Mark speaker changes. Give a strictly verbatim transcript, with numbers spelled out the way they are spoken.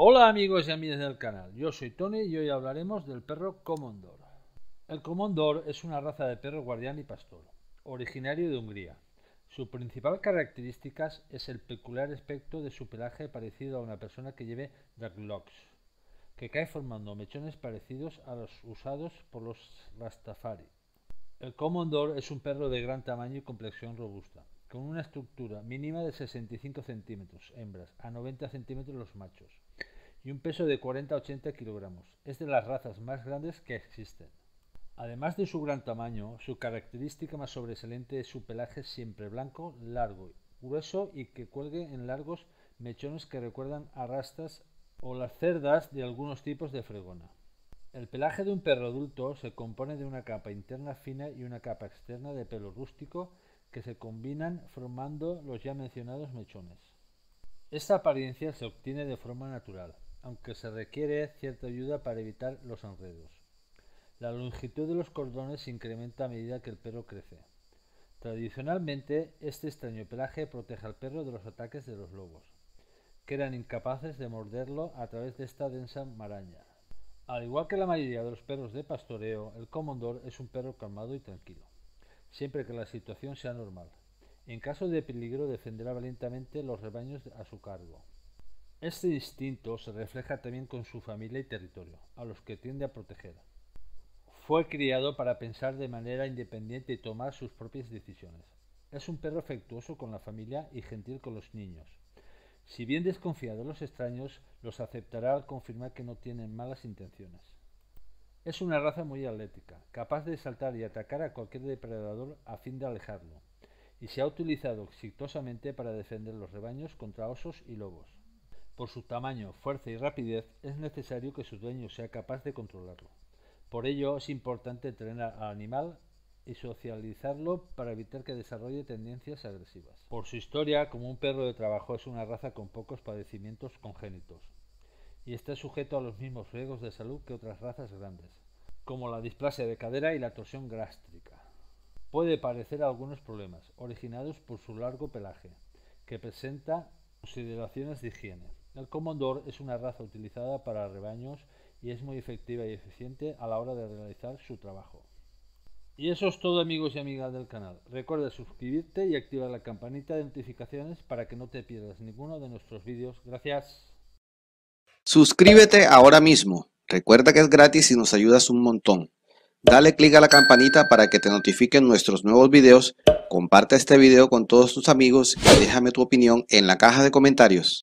Speaker 1: Hola amigos y amigas del canal, yo soy Tony y hoy hablaremos del perro Komondor. El Komondor es una raza de perro guardián y pastor, originario de Hungría. Su principal característica es el peculiar aspecto de su pelaje parecido a una persona que lleve dreadlocks, que cae formando mechones parecidos a los usados por los Rastafari. El Komondor es un perro de gran tamaño y complexión robusta, con una estructura mínima de sesenta y cinco centímetros hembras a noventa centímetros los machos, y un peso de cuarenta a ochenta kilogramos. Es de las razas más grandes que existen. Además de su gran tamaño, su característica más sobresaliente es su pelaje siempre blanco, largo, grueso y que cuelgue en largos mechones que recuerdan a rastas o las cerdas de algunos tipos de fregona. El pelaje de un perro adulto se compone de una capa interna fina y una capa externa de pelo rústico que se combinan formando los ya mencionados mechones. Esta apariencia se obtiene de forma natural, aunque se requiere cierta ayuda para evitar los enredos. La longitud de los cordones se incrementa a medida que el perro crece. Tradicionalmente, este extraño pelaje protege al perro de los ataques de los lobos, que eran incapaces de morderlo a través de esta densa maraña. Al igual que la mayoría de los perros de pastoreo, el Komondor es un perro calmado y tranquilo, siempre que la situación sea normal. En caso de peligro, defenderá valientemente los rebaños a su cargo. Este instinto se refleja también con su familia y territorio, a los que tiende a proteger. Fue criado para pensar de manera independiente y tomar sus propias decisiones. Es un perro afectuoso con la familia y gentil con los niños. Si bien desconfía de los extraños, los aceptará al confirmar que no tienen malas intenciones. Es una raza muy atlética, capaz de saltar y atacar a cualquier depredador a fin de alejarlo, y se ha utilizado exitosamente para defender los rebaños contra osos y lobos. Por su tamaño, fuerza y rapidez, es necesario que su dueño sea capaz de controlarlo. Por ello, es importante entrenar al animal y socializarlo para evitar que desarrolle tendencias agresivas. Por su historia, como un perro de trabajo, es una raza con pocos padecimientos congénitos y está sujeto a los mismos riesgos de salud que otras razas grandes, como la displasia de cadera y la torsión gástrica. Puede padecer algunos problemas, originados por su largo pelaje, que presenta consideraciones de higiene. El Komondor es una raza utilizada para rebaños y es muy efectiva y eficiente a la hora de realizar su trabajo. Y eso es todo, amigos y amigas del canal. Recuerda suscribirte y activar la campanita de notificaciones para que no te pierdas ninguno de nuestros vídeos. Gracias.
Speaker 2: Suscríbete ahora mismo. Recuerda que es gratis y nos ayudas un montón. Dale click a la campanita para que te notifiquen nuestros nuevos videos. Comparte este video con todos tus amigos y déjame tu opinión en la caja de comentarios.